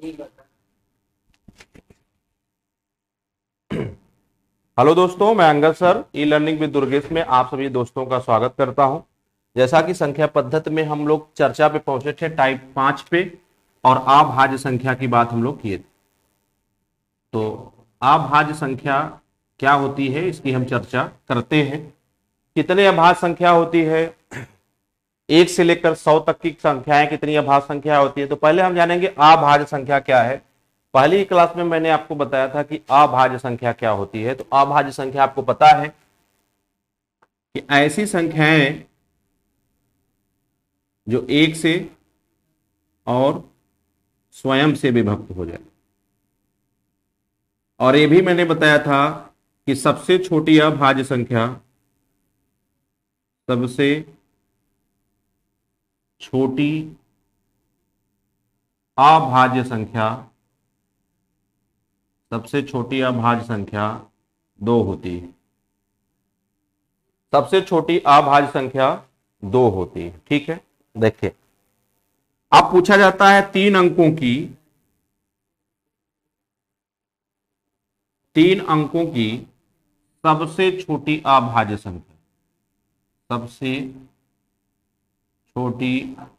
Hello दोस्तों, मैं Angad sir e learning with Durgesh में आप सभी दोस्तों का स्वागत करता हूं। जैसा कि संख्या पद्धति में हम लोग चर्चा पे पहुंचे थे टाइप 5 पे, और अभाज्य संख्या की बात हम लोग किए थे। तो अभाज्य संख्या क्या होती है इसकी हम चर्चा करते हैं। कितने अभाज्य संख्या होती है, 1 से लेकर 100 तक की संख्याएं कितनी अभाज्य संख्या होती है। तो पहले हम जानेंगे अभाज्य संख्या क्या है। पहली क्लास में मैंने आपको बताया था कि अभाज्य संख्या क्या होती है। तो अभाज्य संख्या आपको पता है कि ऐसी संख्याएं जो 1 से और स्वयं से विभक्त हो जाए। और ये भी मैंने बताया था कि सबसे छोटी अभाज्य संख्या, सबसे छोटी अभाज्य संख्या, सबसे छोटी अभाज्य संख्या 2 होती है। सबसे छोटी अभाज्य संख्या 2 होती है। ठीक है, देखिए अब पूछा जाता है 3 अंकों की सबसे छोटी अभाज्य संख्या, सबसे छोटी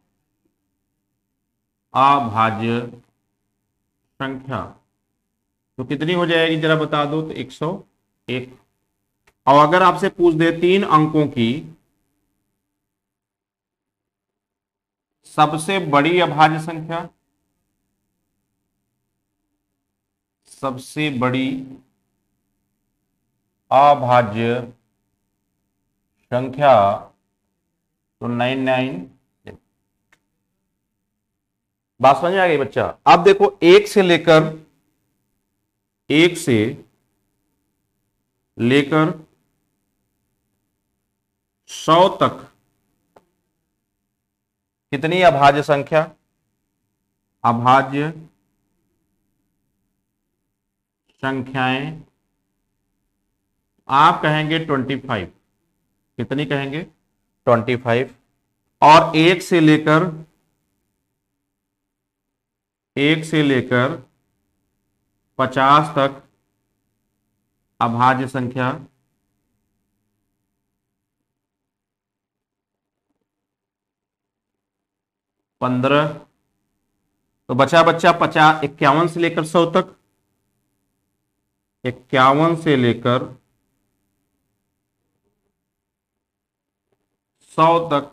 अभाज्य संख्या तो कितनी हो जाएगी जरा बता दो। तो 101। और अगर आपसे पूछ दे 3 अंकों की सबसे बड़ी अभाज्य संख्या, सबसे बड़ी अभाज्य संख्या तो 99। बात समझ में आ गई बच्चा। अब देखो 1 से लेकर 100 तक कितनी अभाज्य संख्या, अभाज्य संख्याएं आप कहेंगे 25। कितनी कहेंगे? 25। और 1 से लेकर 50 तक अभाज्य संख्या 15। तो बचा 50, 51 से लेकर 100 तक, 51 से लेकर 100 तक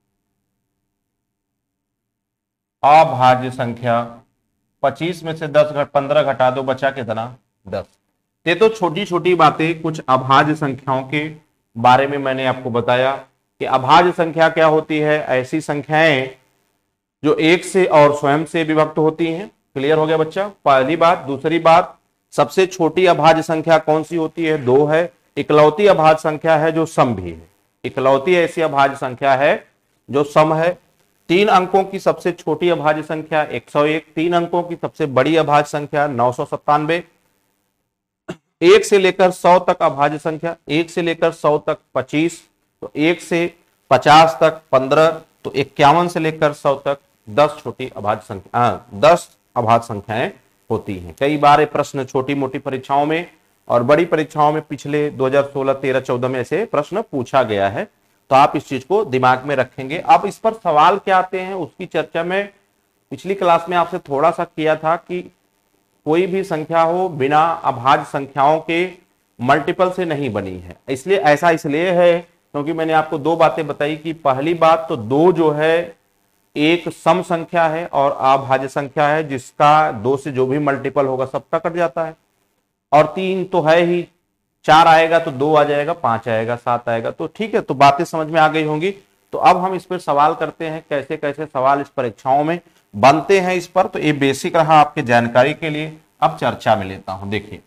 अभाज्य संख्या 25 में से 15 घटा दो, बचा कितना? 10। ये तो छोटी छोटी बातें कुछ अभाज्य संख्याओं के बारे में मैंने आपको बताया कि अभाज्य संख्या क्या होती है। ऐसी संख्याएं जो 1 से और स्वयं से विभक्त होती हैं। क्लियर हो गया बच्चा? पहली बात। दूसरी बात, सबसे छोटी अभाज्य संख्या कौन सी होती है? 2 है। इकलौती अभाज्य संख्या है जो सम भी है। इकलौती ऐसी अभाज्य संख्या है जो सम है। 3 अंकों की सबसे छोटी अभाज्य संख्या 101। 3 अंकों की सबसे बड़ी अभाज्य संख्या 997। 1 से लेकर 100 तक अभाज्य संख्या, 1 से लेकर 100 तक 25। तो 1 से 50 तक 15। तो 51 से लेकर 100 तक 10 छोटी अभाज्य संख्या, 10 अभाज्य संख्याएं होती हैं। कई बार ये प्रश्न छोटी मोटी परीक्षाओं में और बड़ी परीक्षाओं में पिछले 2016, 13, 14 में ऐसे प्रश्न पूछा गया है। तो आप इस चीज को दिमाग में रखेंगे। अब इस पर सवाल क्या आते हैं उसकी चर्चा में पिछली क्लास में आपसे थोड़ा सा किया था कि कोई भी संख्या हो बिना अभाज्य संख्याओं के मल्टीपल से नहीं बनी है। इसलिए ऐसा इसलिए है क्योंकि मैंने आपको 2 बातें बताई कि पहली बात तो 2 जो है एक सम संख्या है और अभाज्य संख्या है जिसका 2 से जो भी मल्टीपल होगा सबका कट जाता है। और 3 तो है ही, 4 आएगा तो 2 आ जाएगा, 5 आएगा, 7 आएगा। तो ठीक है, तो बातें समझ में आ गई होंगी। तो अब हम इस पर सवाल करते हैं, कैसे कैसे सवाल इस परीक्षाओं में बनते हैं इस पर। तो ये बेसिक रहा आपके जानकारी के लिए। अब चर्चा में लेता हूं। देखिए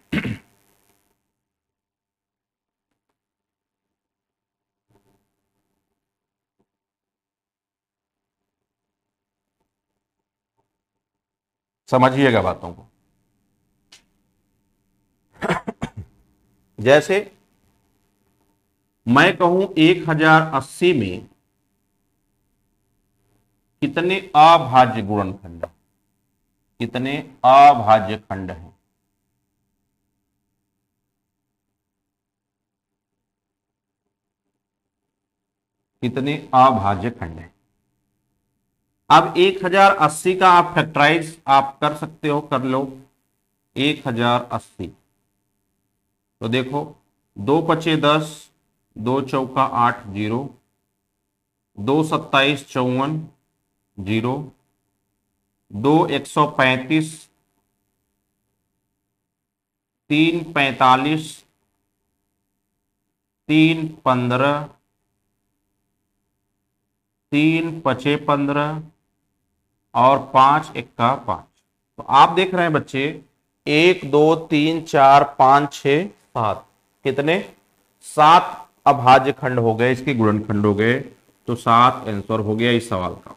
समझिएगा बातों को। जैसे मैं कहूं 1080 में कितने अभाज्य गुणनखंड, कितने अभाज्य खंड हैं? कितने अभाज्य खंड हैं? अब 1080 का आप फैक्टराइज आप कर सकते हो, कर लो। 1080 तो देखो, 2 × 5 = 10, 2 × 4 = 8, 0, 2 × 27 = 54, 0, 2 × 135, 3 × 45, 3 × 15, 3 × 5 = 15 और 5 × 1 = 5। तो आप देख रहे हैं बच्चे, 1 2 3 4 5 6 7, कितने? 7 अभाज्य खंड हो गए, इसके गुणनखंड हो गए। तो 7 आंसर हो गया इस सवाल का।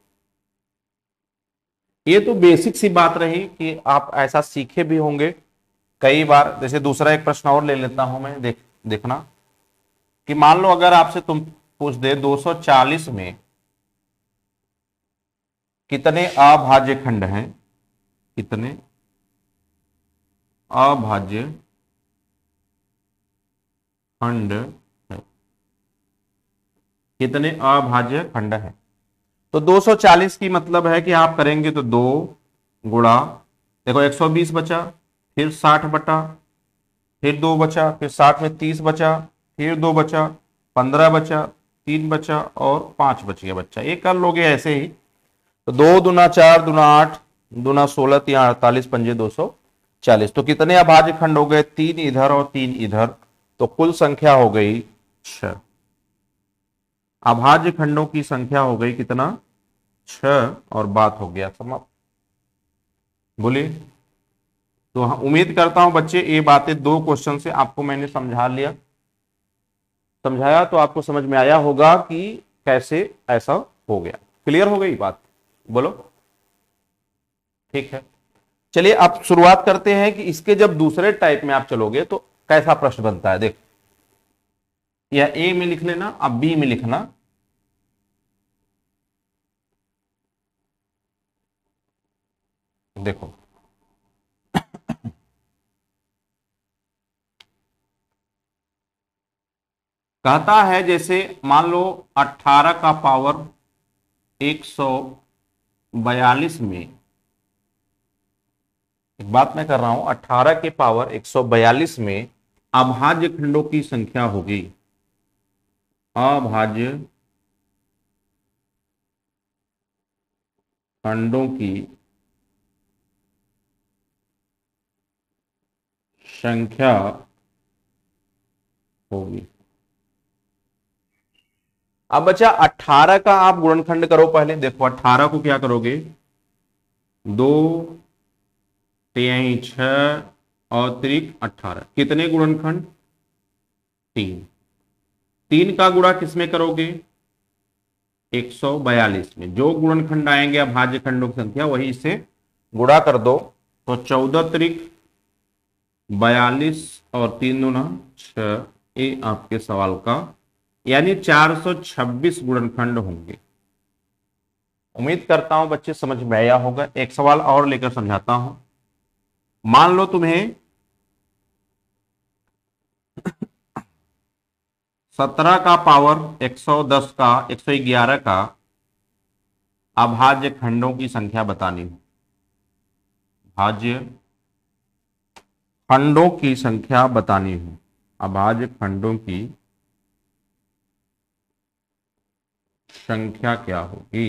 ये तो बेसिक सी बात रही कि आप ऐसा सीखे भी होंगे कई बार। जैसे दूसरा एक प्रश्न और ले लेता हूं मैं, देखना कि मान लो अगर आपसे तुम पूछ दे 240 में कितने अभाज्य खंड हैं? कितने अभाज्य खंड है? कितने अभाज्य खंड है? तो 240 की मतलब है कि आप करेंगे तो 2 गुणा, देखो 120 बचा, फिर 60 बटा, फिर 2 बचा, फिर 60 में 30 बचा, फिर 2 बचा, 15 बचा, 3 बचा और 5 बच गया बच्चा। ये कर लोगे ऐसे ही। तो 2 दूना 4 दूना 8 दूना 16 3 48 पंजे 240। तो कितने अभाज्य खंड हो गए? 3 इधर और 3 इधर। तो कुल संख्या हो गई 6। अभाज्य खंडों की संख्या हो गई कितना? 6। और बात हो गया समाप्त। बोलिए। तो उम्मीद करता हूं बच्चे ये बातें 2 क्वेश्चन से आपको मैंने समझा लिया, समझाया तो आपको समझ में आया होगा कि कैसे ऐसा हो गया। क्लियर हो गई बात? बोलो। ठीक है, चलिए अब शुरुआत करते हैं कि इसके जब दूसरे टाइप में आप चलोगे तो कैसा प्रश्न बनता है। देख, या ए में लिख लेना, अब बी में लिखना। देखो, कहता है जैसे मान लो 18 का पावर 142 में, एक बात मैं कर रहा हूं, 18 के पावर 142 में अभाज्य खंडों की संख्या होगी। अभाज्य खंडों की संख्या होगी। अब बच्चा 18 का आप गुणनखंड करो पहले। देखो 18 को क्या करोगे? 2 3 6 और 3 18, कितने गुणनखंड? 3। 3 का गुणा किसमें करोगे? 142 में। जो गुणनखंड आएंगे अभाज्य खंडों की संख्या, वही इसे गुणा कर दो। तो 14 3 42 और 3 दूना 6, ये आपके सवाल का, यानी 426 गुणनखंड होंगे। उम्मीद करता हूं बच्चे समझ में आया होगा। एक सवाल और लेकर समझाता हूं। मान लो तुम्हें 17 का पावर 110 का 111 का अभाज्य खंडों की संख्या बतानी हो। अभाज्य खंडों की संख्या बतानी हो। अभाज्य खंडों की संख्या क्या होगी?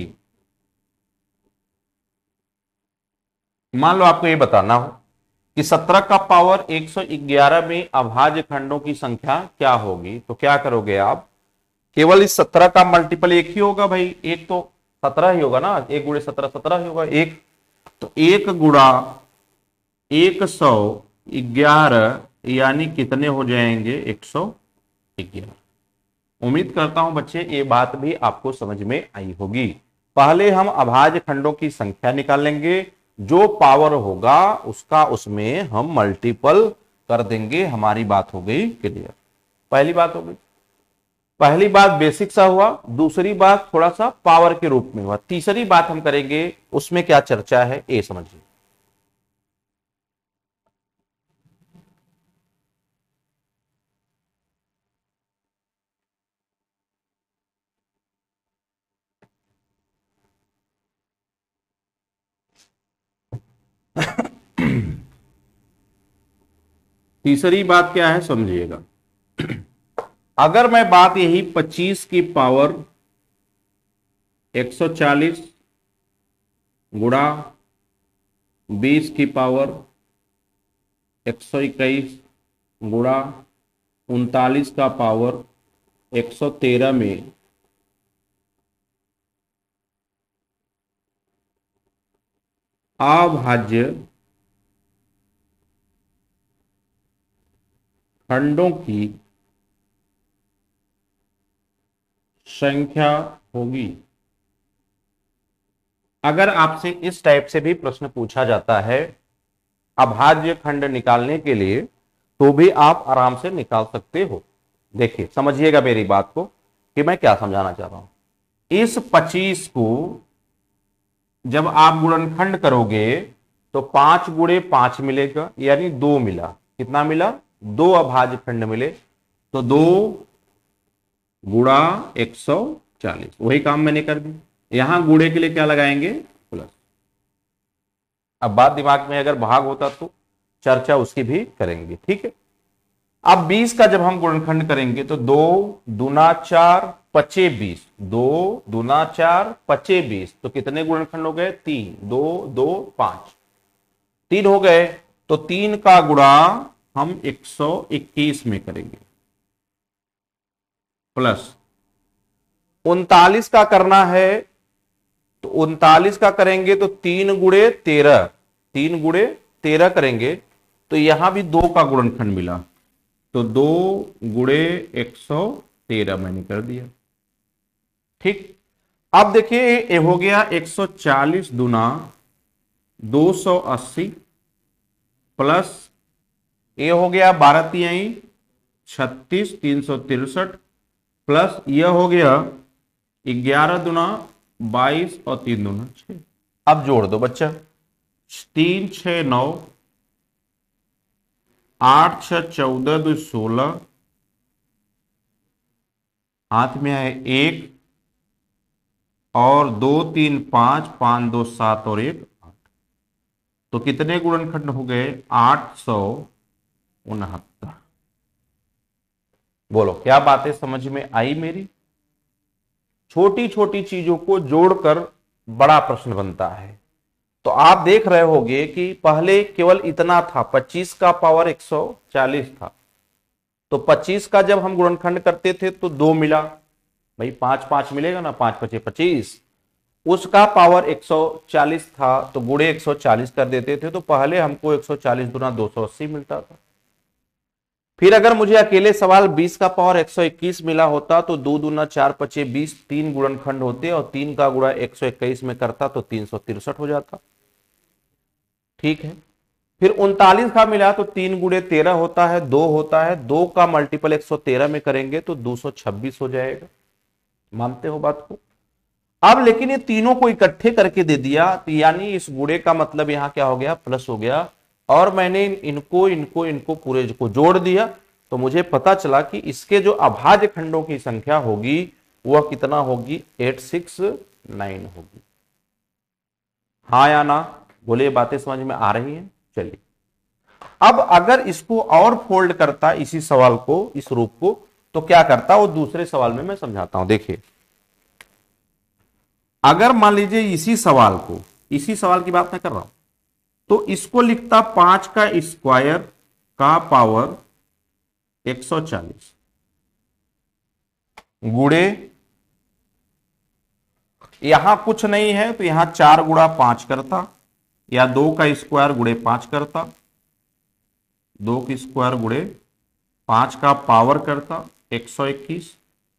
मान लो आपको ये बताना हो कि 17 का पावर 111 में अभाज्य खंडों की संख्या क्या होगी। तो क्या करोगे आप? केवल इस 17 का मल्टीपल एक ही होगा भाई, एक तो 17 ही होगा ना, 1 गुणे 17 17 ही होगा एक। तो 1 गुणा 111 यानी कितने हो जाएंगे? 111। उम्मीद करता हूं बच्चे ये बात भी आपको समझ में आई होगी। पहले हम अभाज्य खंडों की संख्या निकालेंगे, जो पावर होगा उसका उसमें हम मल्टीपल कर देंगे। हमारी बात हो गई क्लियर। पहली बात हो गई। पहली बात बेसिक सा हुआ, दूसरी बात थोड़ा सा पावर के रूप में हुआ, तीसरी बात हम करेंगे उसमें क्या चर्चा है ये समझिए। तीसरी बात क्या है समझिएगा। अगर मैं बात यही 25 की पावर 140 गुणा 20 की पावर 121 गुणा 39 का पावर 113 में अभाज्य खंडों की संख्या होगी। अगर आपसे इस टाइप से भी प्रश्न पूछा जाता है अभाज्य खंड निकालने के लिए, तो भी आप आराम से निकाल सकते हो। देखिए समझिएगा मेरी बात को कि मैं क्या समझाना चाह रहा हूं। इस 25 को जब आप गुणनखंड करोगे तो 5 गुणे 5 मिलेगा, यानी 2 मिला। कितना मिला? 2 अभाज्य खंड मिले। तो 2 गुणा 140, वही काम मैंने कर दी। यहां गुणे के लिए क्या लगाएंगे? प्लस। अब बात दिमाग में अगर भाग होता तो चर्चा उसकी भी करेंगे, ठीक है। अब 20 का जब हम गुणनखंड करेंगे तो 2 दूना 4 पचे 20, 2 दूना 4 पचे 20, तो कितने गुणनखंड हो गए? 3, 2 2 5, 3 हो गए। तो 3 का गुणा हम 121 में करेंगे, प्लस 39 का करना है तो 39 का करेंगे तो 3 गुणे 13, 3 गुणे 13 करेंगे तो यहां भी 2 का गुणनखंड मिला, तो 2 गुणे 113 मैंने कर दिया, ठीक। अब देखिए ये हो गया 140 दुना 280, प्लस ये हो गया 12 तिहाई 36 363, प्लस यह हो गया 11 दुना 22 और 3 दुना 6। अब जोड़ दो बच्चा, 3 6 9, 8 6 14 2 16, हाथ में है 1 और 2 3 5, 5 2 7 और 1 8। तो कितने गुणनखंड हो गए? 869। बोलो क्या बातें समझ में आई मेरी? छोटी छोटी चीजों को जोड़कर बड़ा प्रश्न बनता है। तो आप देख रहे होंगे कि पहले केवल इतना था, 25 का पावर 140 था, तो 25 का जब हम गुणनखंड करते थे तो 2 मिला, भाई 5 5 मिलेगा ना, 5 5 25। उसका पावर 140 था तो गुणे 140 कर देते थे, तो पहले हमको 140 गुना 280 मिलता था। फिर अगर मुझे अकेले सवाल 20 का पावर 121 मिला होता तो 2 दूना 4 पचे 20, 3 गुणनखंड होते और 3 का गुणा 121 में करता तो 363 हो जाता, ठीक है। फिर 39 का मिला तो 3 गुणे 13 होता है, 2 होता है, 2 का मल्टीपल 113 में करेंगे तो 226 हो जाएगा। मानते हो बात को? अब लेकिन ये तीनों को इकट्ठे करके दे दिया, तो यानी इस गुणे का मतलब यहां क्या हो गया? प्लस हो गया। और मैंने इनको इनको इनको पूरे को जोड़ दिया तो मुझे पता चला कि इसके जो अभाज्य खंडों की संख्या होगी वह कितना होगी? 869 होगी। हाँ या ना? बोले बातें समझ में आ रही हैं? चलिए अब अगर इसको और फोल्ड करता इसी सवाल को, इस रूप को, तो क्या करता वो दूसरे सवाल में मैं समझाता हूं। देखिए अगर मान लीजिए इसी सवाल को, इसी सवाल की बात मैं कर रहा हूं, तो इसको लिखता 5 का स्क्वायर का पावर 140 गुणे, यहां कुछ नहीं है तो यहां 4 गुणा 5 करता, या 2 का स्क्वायर गुणे 5 करता, 2 की स्क्वायर गुणे 5 का पावर करता 121,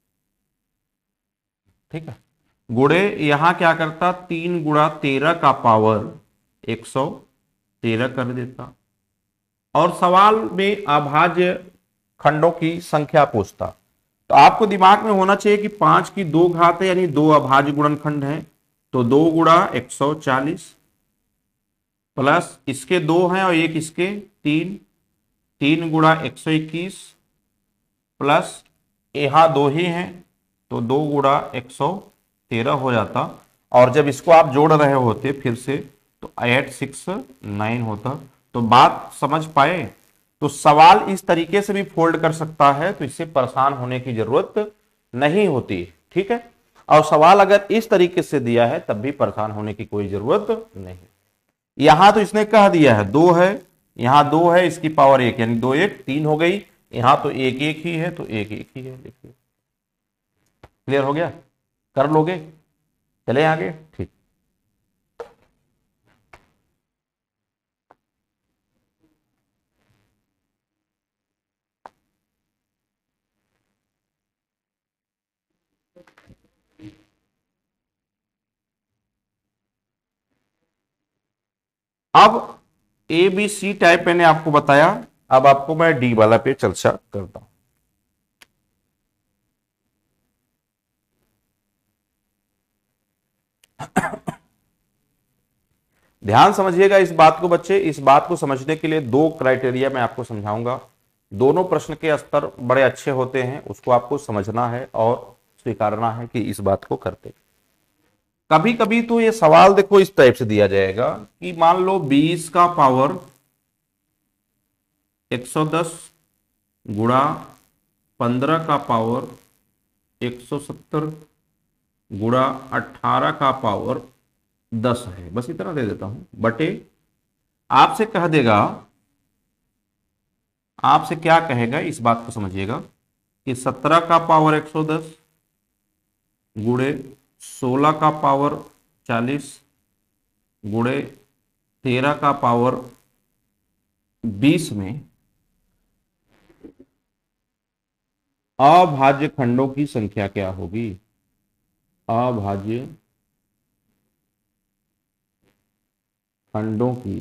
ठीक है। गुणे यहां क्या करता? 3 गुणा 13 का पावर 113 कर देता। और सवाल में अभाज्य खंडों की संख्या पूछता, तो आपको दिमाग में होना चाहिए कि 5 की 2 घात है, यानी 2 अभाज्य गुणनखंड है, तो 2 गुणा 140, प्लस इसके 2 हैं और एक इसके 3, 3 गुणा 121, प्लस यहां 2 ही हैं तो 2 गुणा 113 हो जाता। और जब इसको आप जोड़ रहे होते फिर से तो 869 होता। तो बात समझ पाए? तो सवाल इस तरीके से भी फोल्ड कर सकता है, तो इससे परेशान होने की जरूरत नहीं होती। ठीक है, और सवाल अगर इस तरीके से दिया है तब भी परेशान होने की कोई जरूरत नहीं। यहां तो इसने कह दिया है 2 है, यहां 2 है, इसकी पावर 1 यानी 2 1 3 हो गई, यहां तो 1 1 ही है तो 1 1 ही है। देखिए क्लियर हो गया, कर लोगे, चले आगे। ठीक, अब ए बी सी टाइप मैंने आपको बताया, अब आपको मैं डी वाला पे चर्चा करता हूं। ध्यान समझिएगा इस बात को बच्चे, इस बात को समझने के लिए 2 क्राइटेरिया मैं आपको समझाऊंगा। दोनों प्रश्न के स्तर बड़े अच्छे होते हैं, उसको आपको समझना है और स्वीकारना है कि इस बात को करते। कभी कभी तो ये सवाल देखो इस टाइप से दिया जाएगा कि मान लो 20 का पावर 110 गुणा 15 का पावर 170 गुणा 18 का पावर 10 है, बस इतना दे देता हूं बटे, आपसे कह देगा, आपसे क्या कहेगा इस बात को समझिएगा कि 17 का पावर 110 गुणे 16 का पावर 40 गुणे 13 का पावर 20 में अभाज्य खंडों की संख्या क्या होगी। अभाज्य खंडों की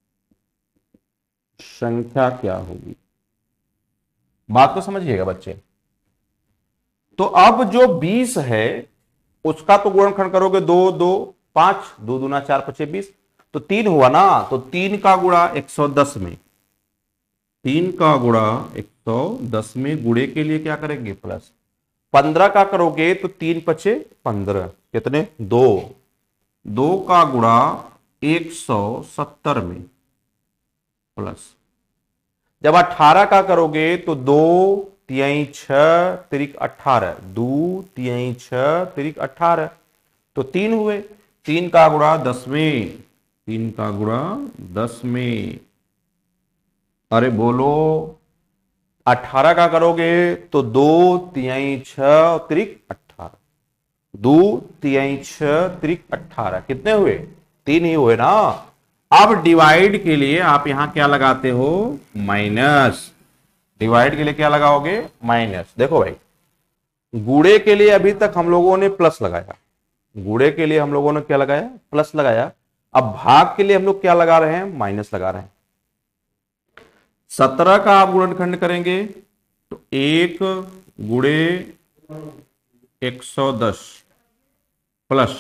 संख्या क्या होगी, बात को समझिएगा बच्चे। तो अब जो 20 है उसका तो गुणनखंड करोगे 2 2 5, 2 दूना 4 5 20, तो 3 हुआ ना, तो 3 का गुणा 110 में, 3 का गुणा 110 में गुणे के लिए क्या करेंगे प्लस, 15 का करोगे तो 3 पचे 15, कितने 2, 2 का गुणा 170 में प्लस, जब 18 का करोगे तो 2 तिहाई 6 तिरिक 18, 2 तिहाई 6 तिरिक 18, तो 3 हुए, 3 का गुणा 10 में, 3 का गुणा 10 में, अरे बोलो 18 का करोगे तो 2 तिहाई 6 तिरिक 18, 2 तिहाई 6 तिरिक 18, कितने हुए 3 ही हुए ना। अब डिवाइड के लिए आप यहां क्या लगाते हो माइनस, डिवाइड के लिए क्या लगाओगे माइनस। देखो भाई गुणे के लिए अभी तक हम लोगों ने प्लस लगाया, गुणे के लिए हम लोगों ने क्या लगाया प्लस लगाया, अब भाग के लिए हम लोग क्या लगा रहे हैं माइनस लगा रहे हैं। 17 का आप गुणनखंड करेंगे तो 1 गुणे 110 प्लस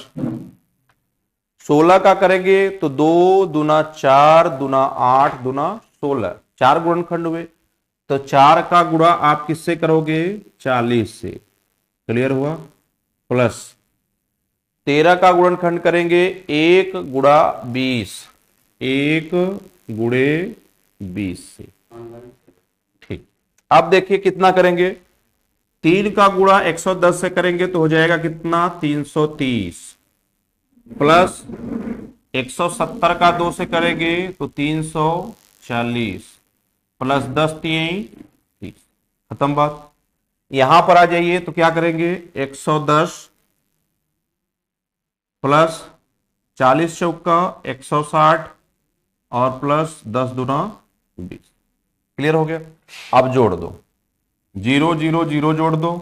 16 का करेंगे तो 2 दूना 4 दूना 8 दूना 16, 4 गुणनखंड हुए, तो 4 का गुणा आप किससे करोगे 40 से, क्लियर हुआ, प्लस 13 का गुणनखंड करेंगे 1 गुणा 20, 1 गुणे 20 से। ठीक, अब देखिए कितना करेंगे, 3 का गुणा 110 से करेंगे तो हो जाएगा कितना 330, प्लस 170 का 2 से करेंगे तो 340, प्लस 10 3 30, खत्म बात। यहां पर आ जाइए तो क्या करेंगे 110 प्लस 40 चौका 160 और प्लस 10 दूना 20, क्लियर हो गया। अब जोड़ दो, 0 0 0 जोड़ दो,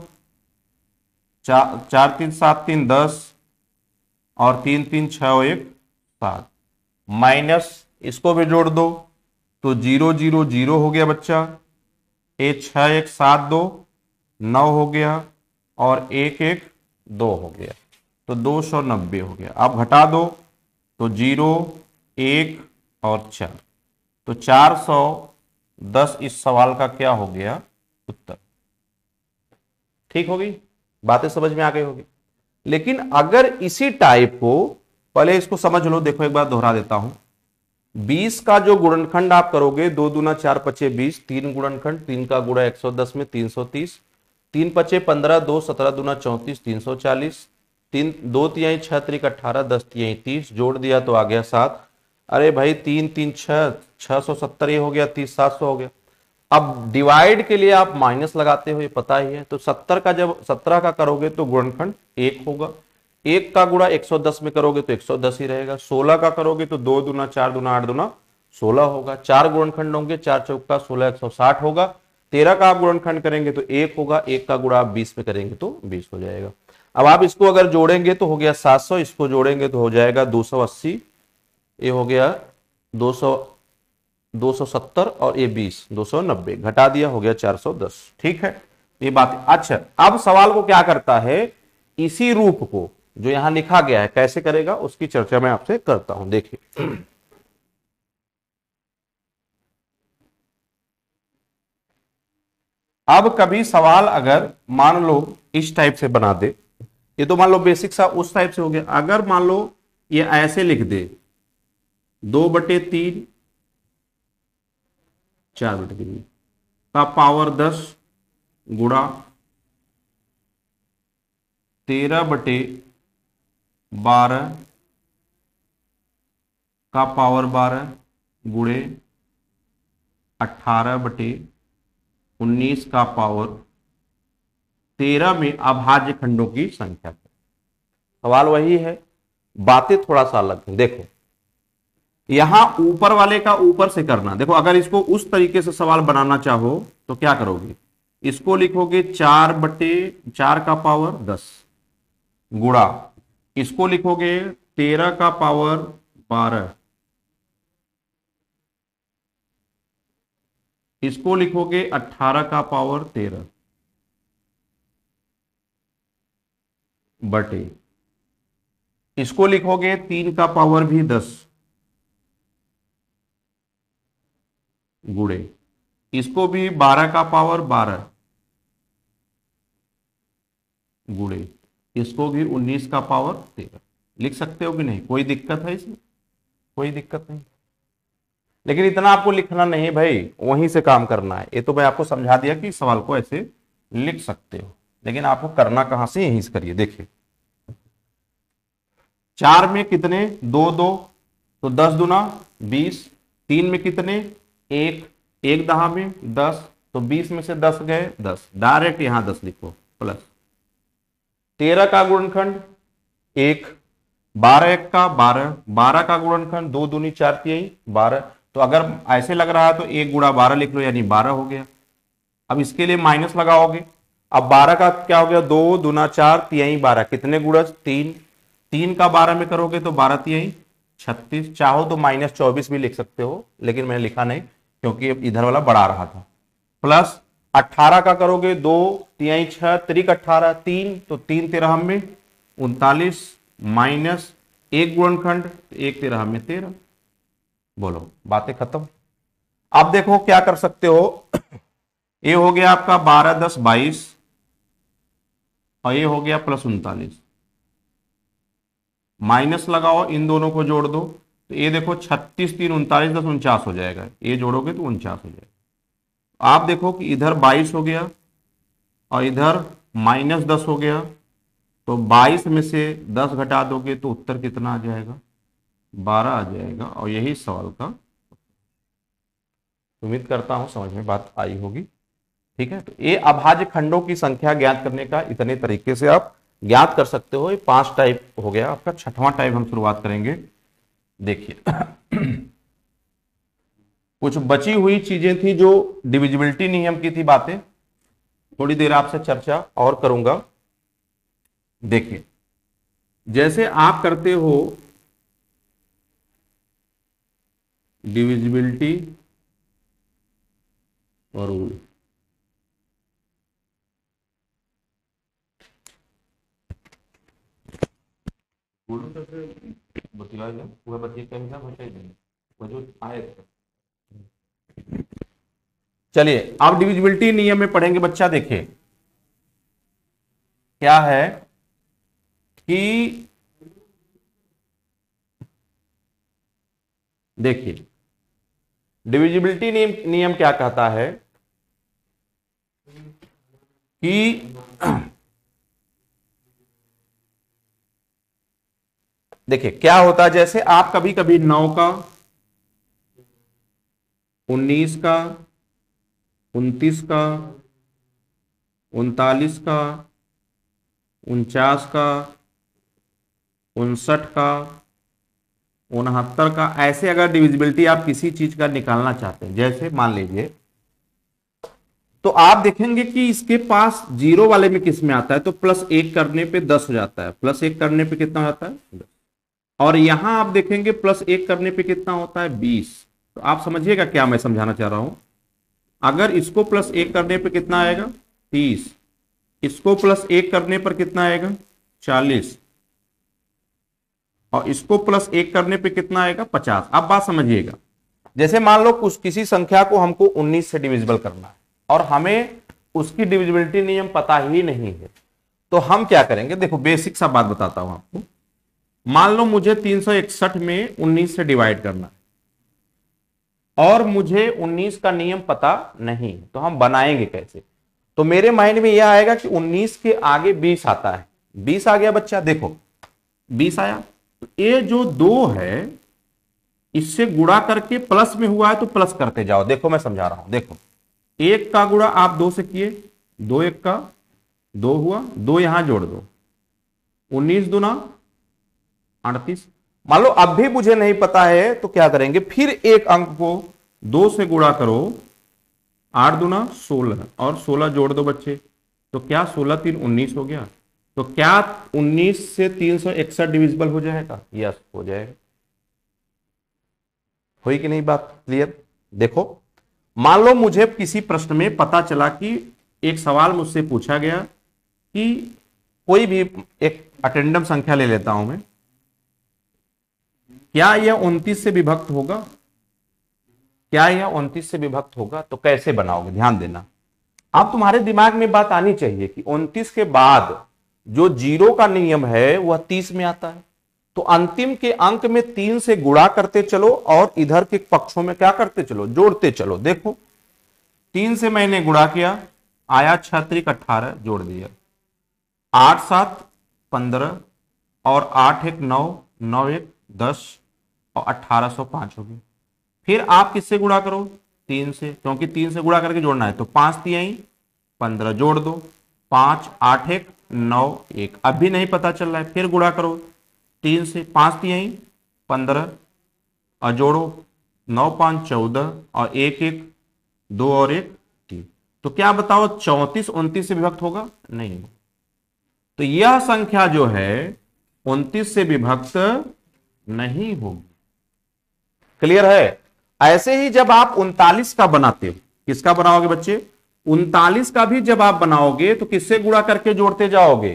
4 3 7 3 10 और 3 3 6 1 7, माइनस इसको भी जोड़ दो तो 0 0 0 हो गया बच्चा, 6 1 7 2 9 हो गया और 1 1 2 हो गया, तो 290 हो गया। अब घटा दो तो 0 1 और 4, तो 410 इस सवाल का क्या हो गया उत्तर। ठीक होगी, बातें समझ में आ गई होगी। लेकिन अगर इसी टाइप को, पहले इसको समझ लो, देखो एक बार दोहरा देता हूं, 20 का जो गुणनखंड आप करोगे, 2 दूना 4 पचे 20, 3 गुणनखंड, 3 का गुणा 110 में 330, 3 पचे 15, 2 17 दूना 34, 340, 3 2 तिहाई 6 त्रिक 18, 10 तिहाई 30, जोड़ दिया तो आ गया 7। अरे भाई 3 3 6, 670 ये हो गया, 30 700 हो गया। अब डिवाइड के लिए आप माइनस लगाते हो, ये पता ही है। तो 70 का जब 17 का करोगे तो गुणनखंड 1 होगा, 1 का गुणा 110 में करोगे तो 110 ही रहेगा। 16 का करोगे तो 2 दूना 4 दूना 8 दूना 16 होगा। 4 गुणनखंड होंगे, 4 चौका 16, 160 होगा। 13 का आप गुणनखंड करेंगे तो 1 होगा, 1 का गुणा आप 20 में करेंगे तो 20 हो जाएगा। अब आप इसको अगर जोड़ेंगे तो हो गया 700, इसको जोड़ेंगे तो हो जाएगा 280, ये हो गया 200, 270 और ये 20, 290 घटा दिया, हो गया 410। ठीक है, ये बात। अच्छा, अब सवाल को क्या करता है, इसी रूप को जो यहां लिखा गया है कैसे करेगा उसकी चर्चा मैं आपसे करता हूं। देखिए, अब कभी सवाल अगर मान लो इस टाइप से बना दे, ये तो मान लो बेसिक सा उस टाइप से हो गया। अगर मान लो ये ऐसे लिख दे, 2/3 4/3 का पावर 10 गुणा 13/12 का पावर 12 गुणे 18/19 का पावर 13 में अभाज्य खंडों की संख्या। सवाल वही है, बातें थोड़ा सा अलग है। देखो, यहां ऊपर वाले का ऊपर से करना। देखो, अगर इसको उस तरीके से सवाल बनाना चाहो तो क्या करोगे, इसको लिखोगे 4/4 का पावर 10 गुणा, इसको लिखोगे 13 का पावर 12, इसको लिखोगे 18 का पावर 13 बटे, इसको लिखोगे 3 का पावर भी 10 गुणे, इसको भी 12 का पावर 12 गुणे, इसको भी 19 का पावर 13। लिख सकते हो कि नहीं, कोई दिक्कत है इसमें? कोई दिक्कत नहीं। लेकिन इतना आपको लिखना नहीं भाई, वहीं से काम करना है। ये तो मैं आपको समझा दिया कि सवाल को ऐसे लिख सकते हो, लेकिन आपको करना कहां से, यहीं से करिए। देखिए, 4 में कितने, 2 2, तो 10 दूना 20, 3 में कितने, 1, 1 दहा में 10, तो 20 में से 10 गए 10, डायरेक्ट यहां 10 लिखो प्लस 13 का गुणनखंड 1, 12 1 का 12, 12 का गुणनखंड 2 दूनी 4 तिहाई 12। तो अगर ऐसे लग रहा है तो 1 गुणा 12 लिख लो, यानी 12 हो गया। अब इसके लिए माइनस लगाओगे। अब 12 का क्या हो गया, 2 दूना 4 तिहाई 12, कितने गुणज 3, 3 का 12 में करोगे तो 12 तिहाई 36। चाहो तो -24 भी लिख सकते हो, लेकिन मैंने लिखा नहीं क्योंकि इधर वाला बढ़ा रहा था। प्लस 18 का करोगे 2 तिहाई 6 त्रिक 18, 3 तो 3 13 में 39, माइनस 1 गुणनखंड 1 13 में 13। बोलो, बातें खत्म। अब देखो क्या कर सकते हो, ये हो गया आपका 12 10 22 और ये हो गया +39, माइनस लगाओ, इन दोनों को जोड़ दो तो ये देखो 36 3 39 10 49 हो जाएगा, ये जोड़ोगे तो 49 हो जाएगा। आप देखो कि इधर 22 हो गया और इधर -10 हो गया, तो 22 में से 10 घटा दोगे तो उत्तर कितना आ जाएगा, 12 आ जाएगा। और यही सवाल का, उम्मीद करता हूं समझ में बात आई होगी। ठीक है, तो ये अभाज्य खंडों की संख्या ज्ञात करने का इतने तरीके से आप ज्ञात कर सकते हो। ये 5 टाइप हो गया, आपका 6वां टाइप हम शुरुआत करेंगे। देखिए, कुछ बची हुई चीजें थी जो डिविजिबिलिटी नियम की थी, बातें थोड़ी देर आपसे चर्चा और करूंगा। देखिए, जैसे आप करते हो डिविजिबिलिटी और रूल, चलिए आप डिविजिबिलिटी नियम में पढ़ेंगे बच्चा। देखिए क्या है कि देखिए डिविजिबिलिटी नियम क्या कहता है कि देखिए क्या होता है, जैसे आप कभी कभी 9 का, 19 का, 29 का, 39 का, 49 का, 59 का, 69 का, ऐसे अगर डिविजिबिलिटी आप किसी चीज का निकालना चाहते हैं, जैसे मान लीजिए, तो आप देखेंगे कि इसके पास जीरो वाले में किस में आता है, तो +1 करने पे 10 हो जाता है, +1 करने पे कितना हो जाता है 10। और यहां आप देखेंगे +1 करने पे कितना होता है 20। तो आप समझिएगा क्या मैं समझाना चाह रहा हूं। अगर इसको +1 करने पे कितना आएगा 30, इसको +1 करने पर कितना आएगा 40, और इसको +1 करने पे कितना आएगा 50। अब बात समझिएगा, जैसे मान लो कुछ किसी संख्या को हमको 19 से डिविजिबल करना है और हमें उसकी डिविजिबिलिटी नियम पता ही नहीं है, तो हम क्या करेंगे, देखो बेसिक सा बात बताता हूं आपको। मान लो मुझे 361 में 19 से डिवाइड करना है और मुझे 19 का नियम पता नहीं, तो हम बनाएंगे कैसे। तो मेरे माइंड में यह आएगा कि 19 के आगे 20 आता है, 20 आ गया बच्चा, देखो 20 आया, तो ये जो 2 है इससे गुणा करके प्लस में हुआ है तो प्लस करते जाओ। देखो मैं समझा रहा हूं, देखो 1 का गुणा आप 2 से किए, 2 1 का 2 हुआ, 2 यहां जोड़ दो, 19 दूना 38। मान लो अब भी मुझे नहीं पता है तो क्या करेंगे, फिर एक अंक को 2 से गुणा करो, 8 दूना 16 और 16 जोड़ दो बच्चे, तो क्या 16 3 19 हो गया। तो क्या 19 से 361 डिविजिबल हो जाएगा? यस हो जाएगा। हुई कि नहीं बात क्लियर? देखो मान लो मुझे किसी प्रश्न में पता चला कि एक सवाल मुझसे पूछा गया कि कोई भी एक अटेंडम संख्या ले लेता हूं मैं, क्या यह 29 से विभक्त होगा, क्या यह 29 से विभक्त होगा, तो कैसे बनाओगे ध्यान देना। अब तुम्हारे दिमाग में बात आनी चाहिए कि 29 के बाद जो 0 का नियम है वह 30 में आता है, तो अंतिम के अंक में 3 से गुणा करते चलो और इधर के पक्षों में क्या करते चलो, जोड़ते चलो। देखो 3 से मैंने गुणा किया, आया 6 त्रिक 18, जोड़ दिया, 8 7 15 और 8 1 9, 9 1 10 और 1805 हो गई। फिर आप किससे गुणा करो, 3 से, क्योंकि 3 से गुणा करके जोड़ना है, तो 5 3 15 जोड़ दो, 5 8 1 9 1, अब भी नहीं पता चल रहा है, फिर गुणा करो 3 से, 5 3 15 और जोड़ो 9 5 14 और 1 1 2 और 1 3। तो क्या बताओ 34 29 से विभक्त होगा? नहीं। तो यह संख्या जो है 29 से विभक्त नहीं होगी। क्लियर है? ऐसे ही जब आप 39 का बनाते हो, किसका बनाओगे बच्चे, 39 का भी जब आप बनाओगे तो किससे गुणा करके जोड़ते जाओगे,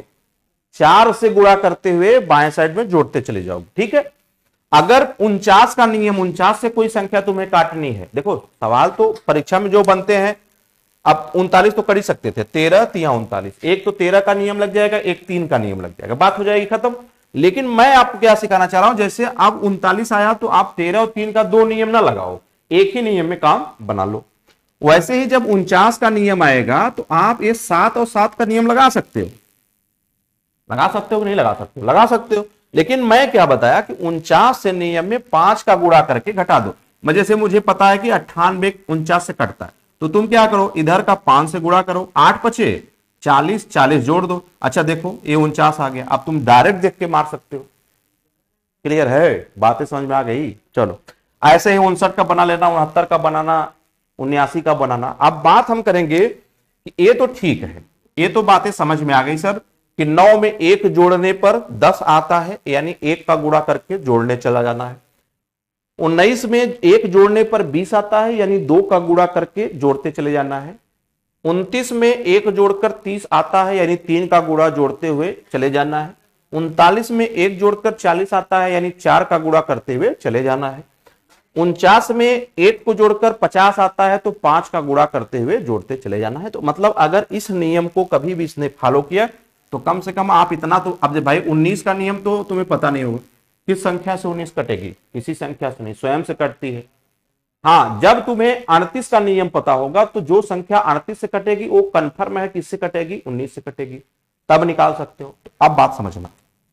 4 से गुणा करते हुए बाएं साइड में जोड़ते चले जाओगे। ठीक है, अगर 49 का नियम, 49 से कोई संख्या तुम्हें काटनी है, देखो सवाल तो परीक्षा में जो बनते हैं, अब 39 तो कर ही सकते थे, 13 3 39, एक तो 13 का नियम लग जाएगा, एक 3 का नियम लग जाएगा, बात हो जाएगी खत्म। लेकिन मैं आपको क्या सिखाना चाह रहा हूं, जैसे अब 39 आया तो आप 13 और 3 का 2 नियम ना लगाओ, एक ही नियम में काम बना लो। वैसे ही जब 49 का नियम आएगा तो आप ये 7 और 7 का नियम लगा सकते हो, लगा सकते हो कि नहीं लगा सकते हो, लगा सकते हो। लेकिन मैं क्या बताया कि 49 से नियम में 5 का गुणा करके घटा दो। जैसे मुझे पता है कि 98 49 से कटता है, तो तुम क्या करो, इधर का 5 से गुणा करो, 8 पचे 40, 40 जोड़ दो। अच्छा देखो ये 49 आ गया, अब तुम डायरेक्ट देख के मार सकते हो। क्लियर है? बातें समझ में आ गई? चलो ऐसे ही 59 का बना लेना, 69 का बनाना, 79 का बनाना। अब बात हम करेंगे कि ये तो ठीक है, ये तो बातें समझ में आ गई सर कि 9 में 1 जोड़ने पर 10 आता है, यानी 1 का गुणा करके जोड़ने चला जाना है। 19 में 1 जोड़ने पर 20 आता है, यानी 2 का गुणा करके जोड़ते चले जाना है। 29 में 1 जोड़कर 30 आता है, यानी 3 का गुणा जोड़ते हुए चले जाना है। 39 में 1 जोड़कर 40 आता है, यानी 4 का गुणा करते हुए चले जाना है। 49 में 1 को जोड़कर 50 आता है, तो 5 का गुणा करते हुए जोड़ते चले जाना है। तो मतलब अगर इस नियम को कभी भी इसने फॉलो किया तो कम से कम आप इतना तो, अब भाई 19 का नियम तो तुम्हें पता नहीं होगा, किस संख्या से 19 कटेगी? किसी संख्या से नहीं, स्वयं से कटती है। हाँ, जब तुम्हें 38 का नियम पता होगा तो जो संख्या 38 से कटेगी वो कंफर्म है किससे कटेगी? 19 से कटेगी, तब निकाल सकते हो। अब बात समझना,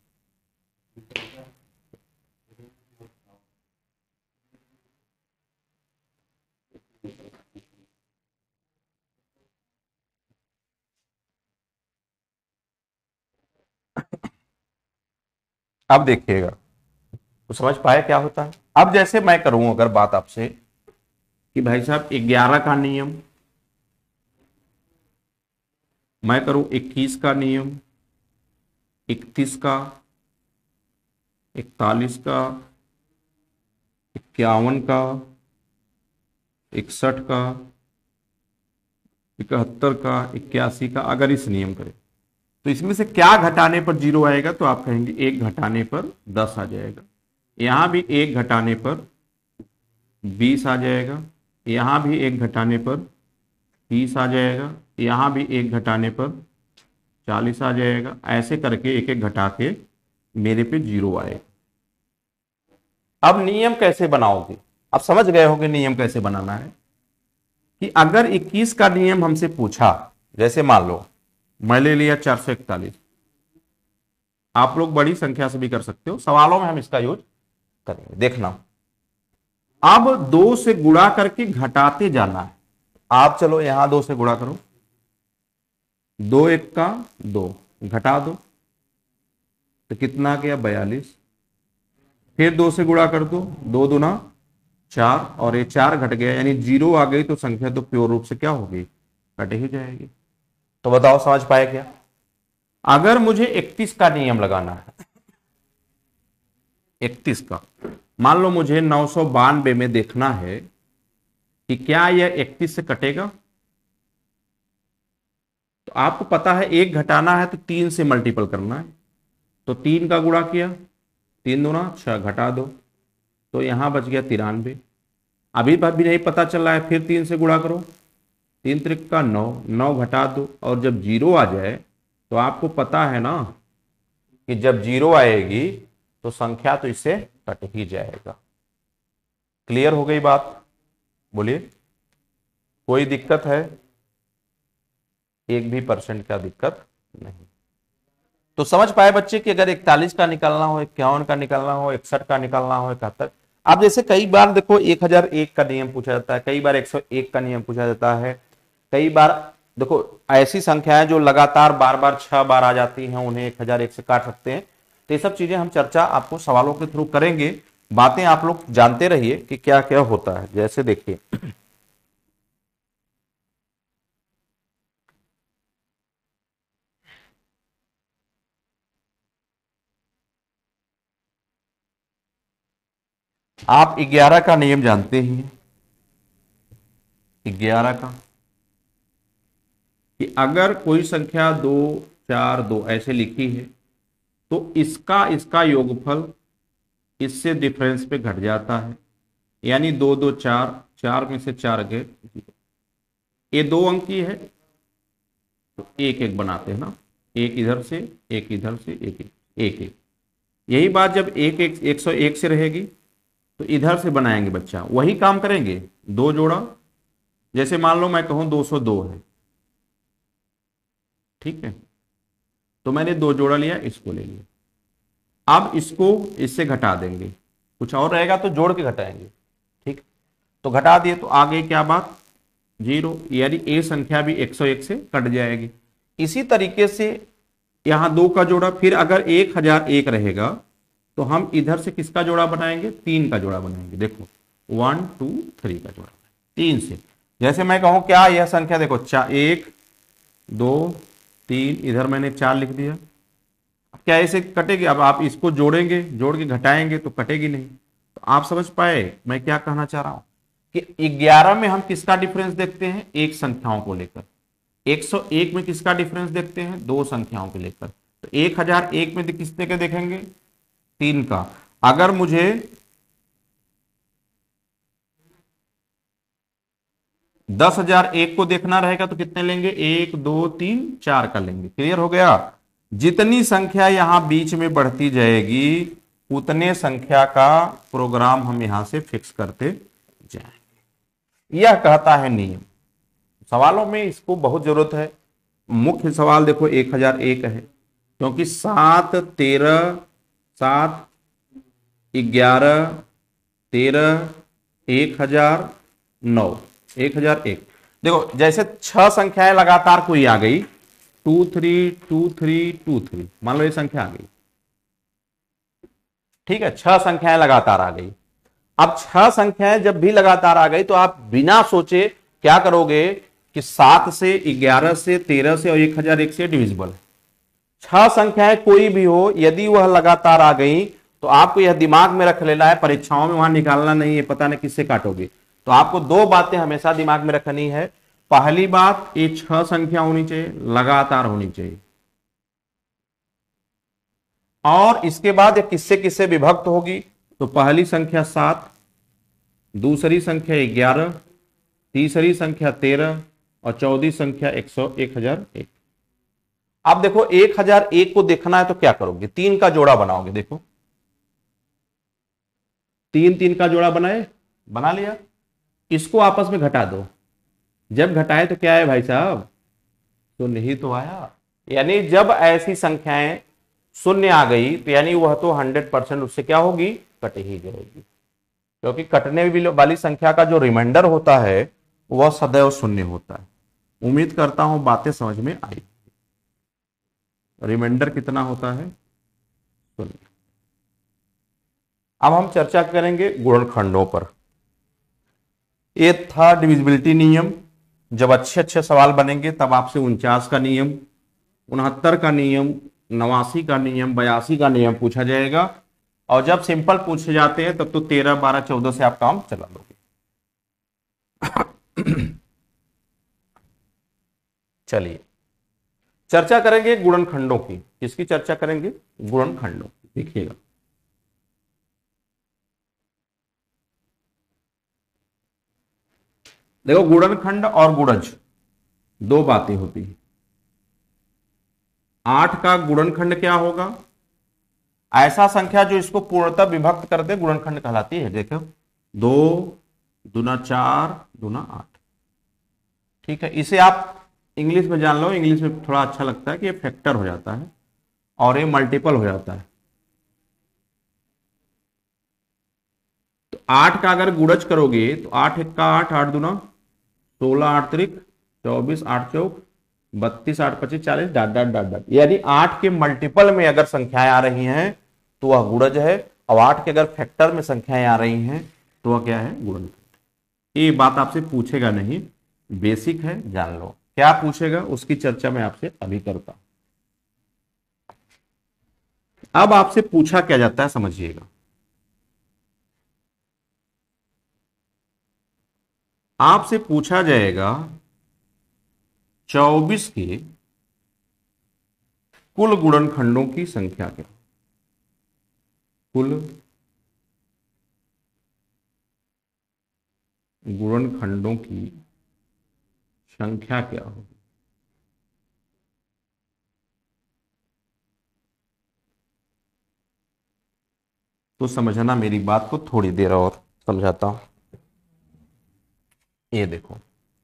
अब देखिएगा तो समझ पाए क्या होता है। अब जैसे मैं करूं अगर बात आपसे कि भाई साहब 11 का नियम, मैं करूं 21 का नियम, 31 का, 41 का, 51 का, 61 का, 71 का, 81 का, अगर इस नियम करें तो इसमें से क्या घटाने पर 0 आएगा? तो आप कहेंगे 1 घटाने पर 10 आ जाएगा, यहां भी 1 घटाने पर 20 आ जाएगा, यहां भी 1 घटाने पर 30 आ जाएगा, यहां भी 1 घटाने पर 40 आ जाएगा। ऐसे करके एक एक घटा के मेरे पे 0 आएगा। अब नियम कैसे बनाओगे? अब समझ गए होगे नियम कैसे बनाना है कि अगर 21 का नियम हमसे पूछा, जैसे मान लो मैं ले लिया 441, आप लोग बड़ी संख्या से भी कर सकते हो, सवालों में हम इसका यूज करेंगे, देखना। अब 2 से गुणा करके घटाते जाना है। आप चलो यहां 2 से गुणा करो, 2 1 का 2, घटा दो तो कितना गया? 42। फिर 2 से गुणा कर दो, 2 दूना 4, और ये 4 घट गया, यानी 0 आ गई तो संख्या तो प्योर रूप से क्या होगी? कट ही जाएगी। तो बताओ समझ पाए क्या? अगर मुझे 31 का नियम लगाना है, 31 का, मान लो मुझे 992 में देखना है कि क्या यह 31 से कटेगा, तो आपको पता है 1 घटाना है तो 3 से मल्टीपल करना है, तो 3 का गुणा किया, 3 दूना 6, घटा दो तो यहां बच गया 93। अभी भी नहीं पता चल रहा है, फिर 3 से गुणा करो, 3 त्रिक का 9, 9 घटा दो, और जब 0 आ जाए तो आपको पता है ना कि जब 0 आएगी तो संख्या तो इससे कट ही जाएगा। क्लियर हो गई बात? बोलिए, कोई दिक्कत है? एक भी परसेंट का दिक्कत नहीं। तो समझ पाए बच्चे कि अगर 41 का निकालना हो, 51 का निकालना हो, 61 का निकालना हो, 71। अब जैसे कई बार देखो 1001 का नियम पूछा जाता है, कई बार 101 का नियम पूछा जाता है, कई बार देखो ऐसी संख्याएं जो लगातार बार बार 6 बार आ जाती हैं, उन्हें 1001 से काट सकते हैं। तो ये सब चीजें हम चर्चा आपको सवालों के थ्रू करेंगे। बातें आप लोग जानते रहिए कि क्या क्या होता है। जैसे देखिए आप 11 का नियम जानते ही हैं, 11 का कि अगर कोई संख्या 2 4 2 ऐसे लिखी है तो इसका योगफल इससे डिफरेंस पे घट जाता है, यानी 2 2 4, 4 में से 4 गए, ये 2 अंक की है तो एक एक बनाते हैं ना, एक इधर से एक इधर से एक एक एक एक। यही बात जब एक एक 101 से रहेगी तो इधर से बनाएंगे बच्चा, वही काम करेंगे, 2 जोड़ा। जैसे मान लो मैं कहूं 202 है, ठीक है, तो मैंने 2 जोड़ा लिया, इसको ले लिया। अब इसको इससे घटा देंगे, कुछ और रहेगा तो जोड़ के घटाएंगे, ठीक। तो घटा दिए तो आगे क्या बात? 0, यानी ए संख्या भी 101 से कट जाएगी। इसी तरीके से यहां 2 का जोड़ा, फिर अगर 1001 रहेगा तो हम इधर से किसका जोड़ा बनाएंगे? 3 का जोड़ा बनाएंगे। देखो 1 2 3 का जोड़ा, 3 से। जैसे मैं कहूं क्या यह संख्या, देखो 1 2 3, इधर मैंने 4 लिख दिया, क्या ऐसे कटेगी? अब आप इसको जोड़ेंगे, जोड़ के घटाएंगे तो कटेगी नहीं। तो आप समझ पाए मैं क्या कहना चाह रहा हूं कि 11 में हम किसका डिफरेंस देखते हैं? एक संख्याओं को लेकर। 101 में किसका डिफरेंस देखते हैं? 2 संख्याओं को लेकर। तो 1001 में किसने के देखेंगे? 3 का। अगर मुझे 10,001 को देखना रहेगा तो कितने लेंगे? 1 2 3 4 का लेंगे। क्लियर हो गया? जितनी संख्या यहां बीच में बढ़ती जाएगी उतने संख्या का प्रोग्राम हम यहां से फिक्स करते जाएंगे। यह कहता है नियम। सवालों में इसको बहुत जरूरत है। मुख्य सवाल देखो 1001 है, क्योंकि 7, 13, 7, 11, 13, 1009, 1001। देखो जैसे 6 संख्याएं लगातार कोई आ गई, 2 3 2 3 2 3, मान लो ये संख्या आ गई, ठीक है, 6 संख्याएं लगातार आ गई। अब 6 संख्याएं जब भी लगातार आ गई तो आप बिना सोचे क्या करोगे कि 7 से, 11 से, 13 से और 1001 से डिविजिबल है। 6 संख्याएं कोई भी हो, यदि वह लगातार आ गई तो आपको यह दिमाग में रख लेना है, परीक्षाओं में वहां निकालना नहीं है, पता नहीं किससे काटोगे। तो आपको 2 बातें हमेशा दिमाग में रखनी है। पहली बात, ये 6 संख्या होनी चाहिए, लगातार होनी चाहिए। और इसके बाद ये किससे किससे विभक्त होगी, तो पहली संख्या 7, दूसरी संख्या 11, तीसरी संख्या 13 और चौथी संख्या 1001। अब देखो 1001 को देखना है तो क्या करोगे, 3 का जोड़ा बनाओगे। देखो 3 का जोड़ा बना लिया। इसको आपस में घटा दो। जब घटाए तो क्या है भाई साहब, शून्य ही तो आया। यानी जब ऐसी संख्याएं शून्य आ गई तो यानी वह तो 100% उससे क्या होगी, कट ही जाएगी, क्योंकि कटने वाली संख्या का जो रिमाइंडर होता है वह सदैव शून्य होता है। उम्मीद करता हूं बातें समझ में आई। रिमाइंडर कितना होता है, शून्य। अब हम चर्चा करेंगे गुणनखंडों पर। ये था डिविजिबिलिटी नियम। जब अच्छे अच्छे सवाल बनेंगे तब आपसे 49 का नियम, 69 का नियम, 89 का नियम, 82 का नियम पूछा जाएगा। और जब सिंपल पूछे जाते हैं तब तो 13, 12, 14 से आप काम चला लोगे। चलिए चर्चा करेंगे गुणनखंडों की। किसकी चर्चा करेंगे, गुणनखंडों की। देखिएगा देखो, गुणनखंड और गुणज 2 बातें होती हैं। 8 का गुणनखंड क्या होगा, ऐसा संख्या जो इसको पूर्णतः विभक्त कर दे गुणनखंड कहलाती है। देखो 2 दूना 4 दूना 8, ठीक है। इसे आप इंग्लिश में जान लो, इंग्लिश में थोड़ा अच्छा लगता है कि ये फैक्टर हो जाता है और ये मल्टीपल हो जाता है। तो 8 का अगर गुणज करोगे तो 8 1 का 8, 8 दूना 16, 8 त्रिक 24, 8 चौक 32, 8 25 40, डाट डाट डाट डाट। यानी 8 के मल्टीपल में अगर संख्याएं आ रही हैं तो वह गुणज है, और 8 के अगर फैक्टर में संख्याएं आ रही हैं तो वह क्या है, गुणनखंड। ये बात आपसे पूछेगा नहीं, बेसिक है, जान लो। क्या पूछेगा उसकी चर्चा मैं आपसे अभी करता हूं। अब आपसे पूछा क्या जाता है, समझिएगा। आपसे पूछा जाएगा 24 के कुल गुणनखंडों की संख्या क्या, कुल गुणनखंडों की संख्या क्या होगी। तो समझना मेरी बात को, थोड़ी देर और समझाता हूं। ये देखो,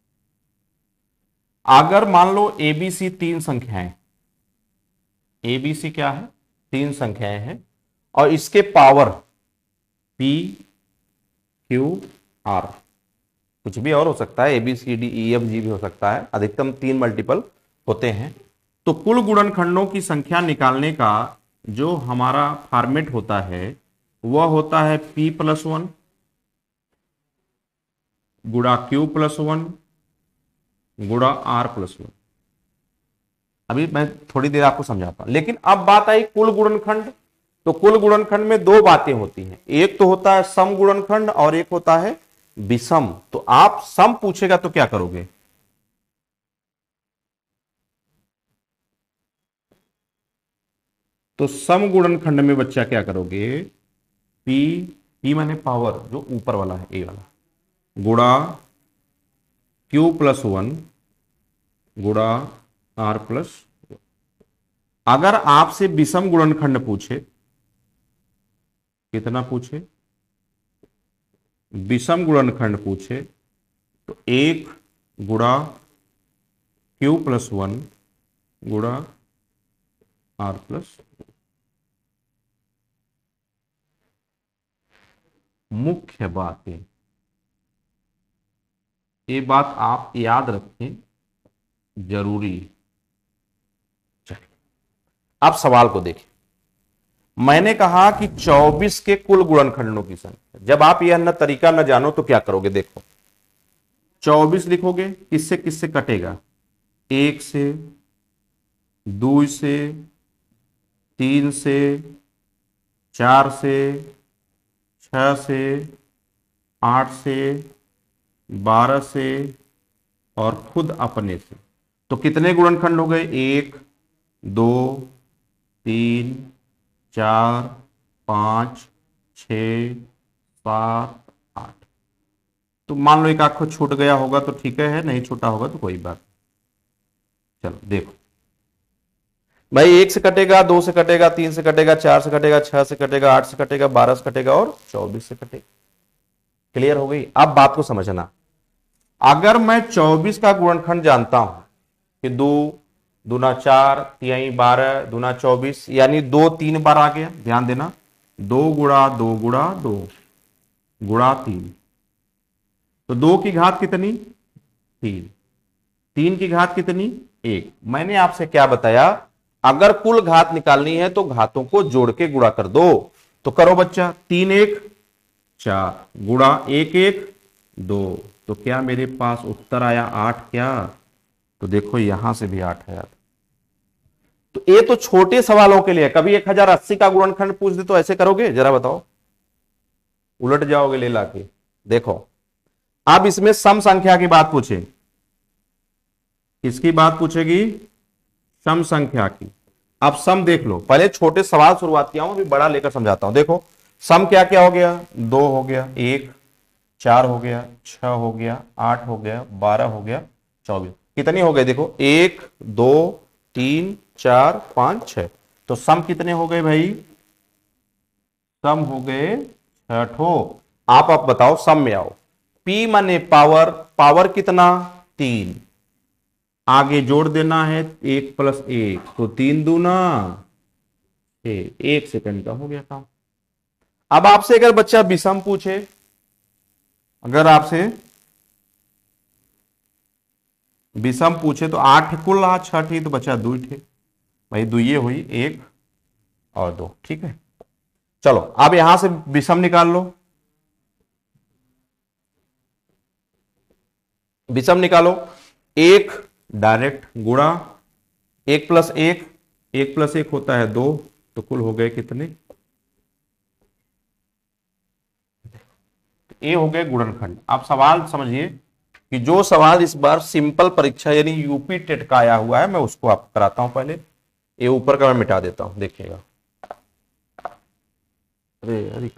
अगर मान लो एबीसी 3 संख्याएं, एबीसी क्या है, 3 संख्याएं हैं, और इसके पावर पी क्यू आर, कुछ भी और हो सकता है, ABCD EFG भी हो सकता है, अधिकतम 3 मल्टीपल होते हैं। तो कुल गुणनखंडों की संख्या निकालने का जो हमारा फॉर्मेट होता है वह होता है P+1 गुणा Q+1 गुणा R+1। अभी मैं थोड़ी देर आपको समझाता हूं, लेकिन अब बात आई कुल गुणनखंड। तो कुल गुणनखंड में 2 बातें होती हैं, एक तो होता है सम गुणनखंड और एक होता है विषम। तो आप सम पूछेगा तो क्या करोगे, तो सम गुणनखंड में बच्चा क्या करोगे, पी माने पावर, जो ऊपर वाला है ए वाला, गुणा Q+1 गुणा R+। अगर आपसे विषम गुणनखंड पूछे कितना पूछे, विषम गुणनखंड पूछे तो 1 × Q+1 गुणा R+। मुख्य बातें, ये बात आप याद रखें, जरूरी। चलिए अब सवाल को देखें। मैंने कहा कि 24 के कुल गुणनखंडों की संख्या। जब आप यह न तरीका न जानो तो क्या करोगे, देखो 24 लिखोगे, किससे किससे कटेगा, 1 से, 2 से, 3 से, 4 से, 6 से, 8 से, 12 से और खुद अपने से। तो कितने गुणनखंड हो गए, 1 2 3 4 5 6 7 8। तो मान लो एक आंख छूट गया होगा तो ठीक है, नहीं छूटा होगा तो कोई बात। चलो देखो भाई, 1 से कटेगा, 2 से कटेगा, 3 से कटेगा, 4 से कटेगा, 6 से कटेगा, 8 से कटेगा, 12 से कटेगा और 24 से कटेगा। क्लियर हो गई। अब बात को समझना, अगर मैं 24 का गुणनखंड जानता हूं कि 2 दूना 4 तिहाई 12 दूना 24, यानी 2 3 बार आ गया, ध्यान देना, 2 गुणा 2 गुणा 2 गुणा 3। तो 2 की घात कितनी, 3, 3 की घात कितनी, 1। मैंने आपसे क्या बताया, अगर कुल घात निकालनी है तो घातों को जोड़ के गुणा कर दो। तो करो बच्चा, 3 1 4 गुणा 1 1 2। तो क्या मेरे पास उत्तर आया 8 क्या? तो देखो यहां से भी 8 आया। तो ये तो छोटे सवालों के लिए, कभी 1080 का गुणनखंड पूछ दे तो ऐसे करोगे, जरा बताओ, उलट जाओगे ले लाके। देखो अब इसमें सम संख्या की बात पूछे, किसकी बात पूछेगी, सम संख्या की। अब सम देख लो, पहले छोटे सवाल शुरुआत किया हूं, अभी बड़ा लेकर समझाता हूं। देखो सम क्या क्या हो गया, 2 हो गया, 1 4 हो गया, 6 हो गया, 8 हो गया, 12 हो गया, 24। कितनी हो गई देखो, 1 2 3 4 5 6। तो सम कितने हो गए भाई, सम हो गए 6 ठो। आप बताओ, सम में आओ। P माने पावर, पावर कितना, 3। आगे जोड़ देना है 1 + 1, तो 3 दूना 6, 1 सेकंड का हो गया काम। अब आपसे अगर बच्चा विषम पूछे, अगर आपसे विषम पूछे तो 8 कुल रहा, 6 थी तो बचा 2 थे भाई, 2 ये हुई, 1 और 2, ठीक है। चलो अब यहां से विषम निकाल लो, विषम निकालो। 1 डायरेक्ट गुणा 1 + 1, 1 + 1 होता है 2, तो कुल हो गए कितने, ये हो गए गुणनखंड। आप सवाल समझिए कि जो सवाल इस बार सिंपल परीक्षा यानी यूपी टेट का आया हुआ है, मैं उसको आपको कराता हूं। पहले ये ऊपर का मैं मिटा देता हूं, देखिएगा। अरे अरे,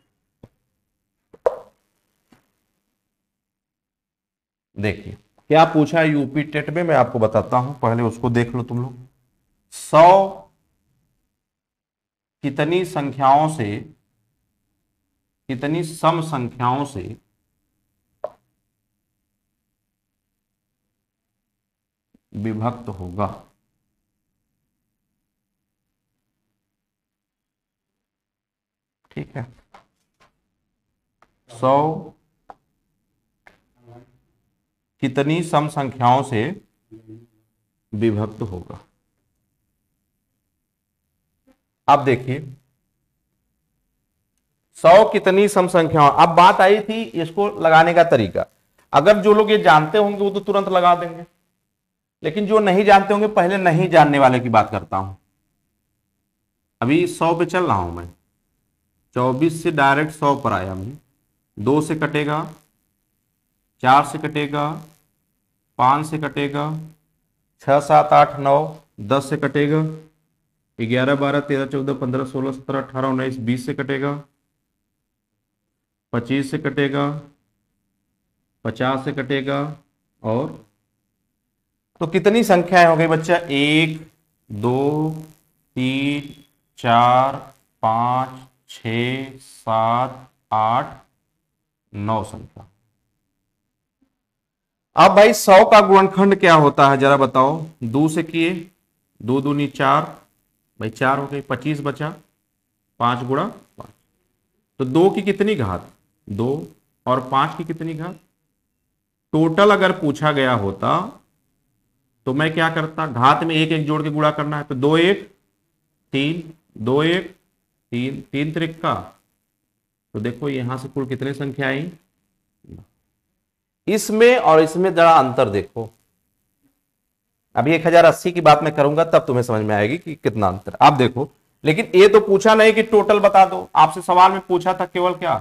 देखिए क्या पूछा है यूपी टेट में, मैं आपको बताता हूं, पहले उसको देख लो तुम लोग। 100 कितनी संख्याओं से, कितनी सम संख्याओं से विभक्त होगा। ठीक है, 100 कितनी सम संख्याओं से विभक्त होगा। अब देखिए 100 कितनी सम संख्याओं, अब बात आई थी इसको लगाने का तरीका। अगर जो लोग ये जानते होंगे वो तो तुरंत लगा देंगे, लेकिन जो नहीं जानते होंगे, पहले नहीं जानने वाले की बात करता हूं। अभी 100 पे चल रहा हूं मैं, 24 से डायरेक्ट 100 पर आया मैं। 2 से कटेगा, 4 से कटेगा, 5 से कटेगा, 6 7 8 9 10 से कटेगा, 11 12 13 14 15 16 17 18 19 20 से कटेगा, 25 से कटेगा, 50 से कटेगा, और तो कितनी संख्याएं हो गई बच्चा, 1 2 3 4 5 6 7 8 9 संख्या। अब भाई 100 का गुणनखंड क्या होता है जरा बताओ। 2 से किए, 2 दूनी 4, भाई 4 हो गई, 25 बचा, 5 गुणा 5। तो 2 की कितनी घात, 2, और 5 की कितनी घात। टोटल अगर पूछा गया होता तो मैं क्या करता, घात में एक एक जोड़ के गुणा करना है, तो 2 1 3, 2 1 3, 3 त्रिका। तो देखो यहां से कुल कितनी संख्या आई। इसमें और इसमें जरा अंतर देखो। अभी 1080 की बात मैं करूंगा तब तुम्हें समझ में आएगी कि कितना अंतर। आप देखो, लेकिन ये तो पूछा नहीं कि टोटल बता दो, आपसे सवाल में पूछा था केवल क्या,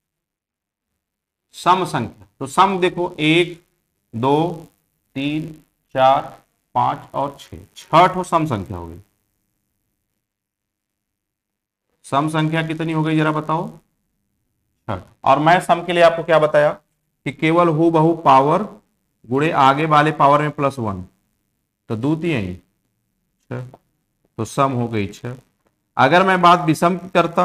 सम संख्या। तो सम देखो 1 2 3 4 5 और 6, 6 ठो सम संख्या हो गई। सम संख्या कितनी हो गई जरा बताओ, 6। और मैं सम के लिए आपको क्या बताया कि केवल हु बहु पावर गुणे आगे वाले पावर में +1, तो दूती है 6, तो सम हो गई 6। अगर मैं बात विषम की करता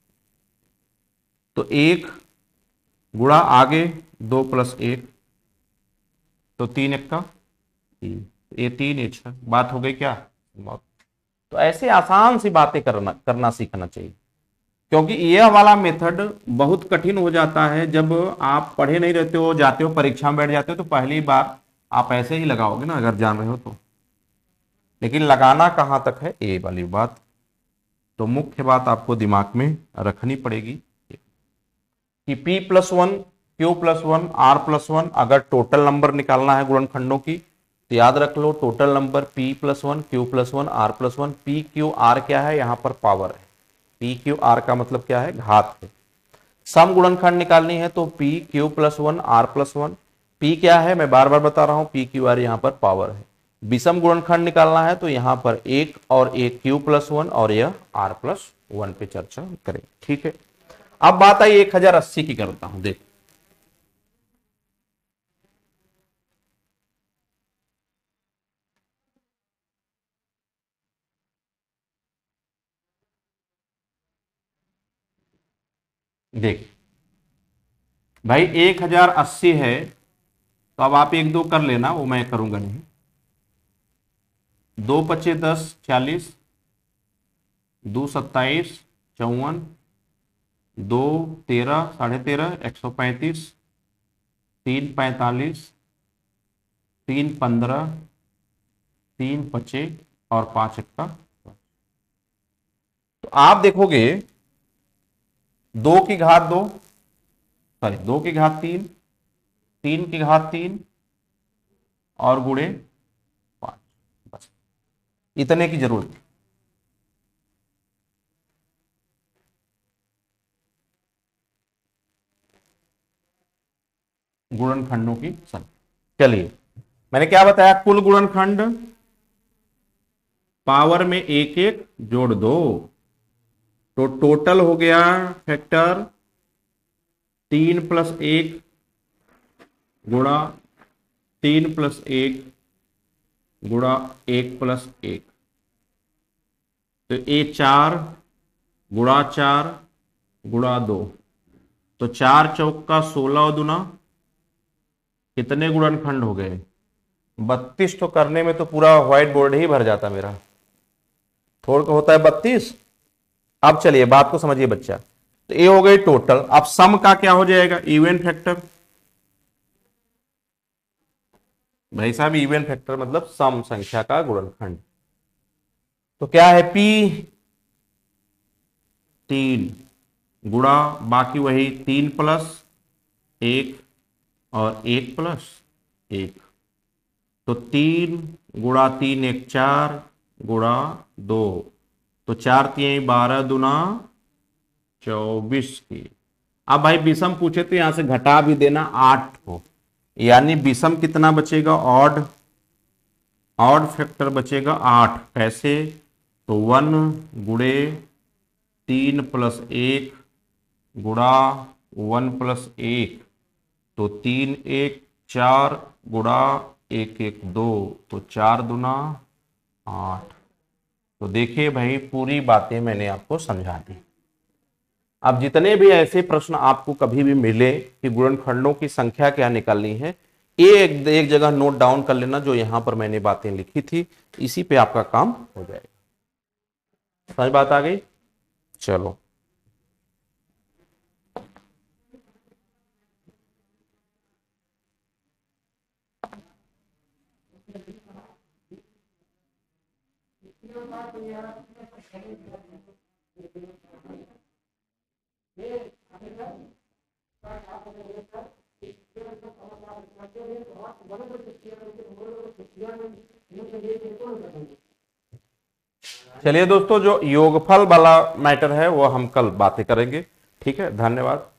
तो 1 गुणा आगे 2 + 1, तो 3 1 का 3, ये 3 ये 6, बात हो गई क्या। तो ऐसे आसान सी बातें करना सीखना चाहिए, क्योंकि यह वाला मेथड बहुत कठिन हो जाता है जब आप पढ़े नहीं रहते हो, जाते हो परीक्षा में बैठ जाते हो, तो पहली बार आप ऐसे ही लगाओगे ना अगर जान रहे हो तो। लेकिन लगाना कहां तक है ये वाली बात, तो मुख्य बात आपको दिमाग में रखनी पड़ेगी कि P+1 Q+1 R+1 अगर टोटल नंबर निकालना है गुणनखंडों की, तो याद रख लो total number P+1 Q+1 R+1। PQR क्या है, यहां पर पावर है। PQR का मतलब क्या है, घात है। सम गुणनखंड निकालनी है तो PQ+1 R+1। P क्या है मैं बार बार बता रहा हूं, PQR यहां पर पावर है। विषम गुणनखंड निकालना है तो यहां पर एक और एक Q+1 और यह R+1 पे चर्चा करें, ठीक है। अब बात आई 1080 की करता हूं, देख देख भाई 1080 है, तो अब आप 1 2 कर लेना, वो मैं करूंगा नहीं। 2 25 10 40, 2 27 54, 2 13 13.5 135, 3 45, 3 15, 3 25 और 5 1 का। तो आप देखोगे 2 की घात 2, सॉरी 2 की घात 3, 3 की घात 3 और गुणे 5, बस इतने की जरूरत है गुणनखंडों की संख्या। चलिए मैंने क्या बताया, कुल गुणनखंड पावर में एक एक जोड़ दो, तो टोटल हो गया फैक्टर 3+1 गुणा 3+1 गुणा 1+1, तो ये 4 गुणा 4 गुणा 2, तो 4 चौक का 16 और दूना कितने गुणनखंड हो गए, 32। तो करने में तो पूरा व्हाइट बोर्ड ही भर जाता मेरा, थोड़ा होता है 32। अब चलिए बात को समझिए बच्चा, तो ये हो गई टोटल। अब सम का क्या हो जाएगा, इवन फैक्टर। भाई साहब इवन फैक्टर मतलब सम संख्या का गुणनखंड, तो क्या है P 3 गुणा बाकी वही 3+1 और 1+1, तो 3 गुणा 3 1 4 गुणा 2, तो 4 3 12 दूना 24 की। अब भाई विषम पूछे तो यहां से घटा भी देना 8 हो, यानी विषम कितना बचेगा, ऑड, ऑड फैक्टर बचेगा 8। कैसे, तो 1 गुणे 3+1 गुणा 1+1, तो 3 1 4 गुणा 1 1 2, तो 4 दूना 8। तो देखिए भाई पूरी बातें मैंने आपको समझा दी। अब जितने भी ऐसे प्रश्न आपको कभी भी मिले कि गुणनखंडों की संख्या क्या निकालनी है, एक जगह नोट डाउन कर लेना, जो यहां पर मैंने बातें लिखी थी, इसी पे आपका काम हो जाएगा। समझ बात आ गई? चलो, चलिए दोस्तों, जो योगफल वाला मैटर है वो हम कल बातें करेंगे। ठीक है, धन्यवाद।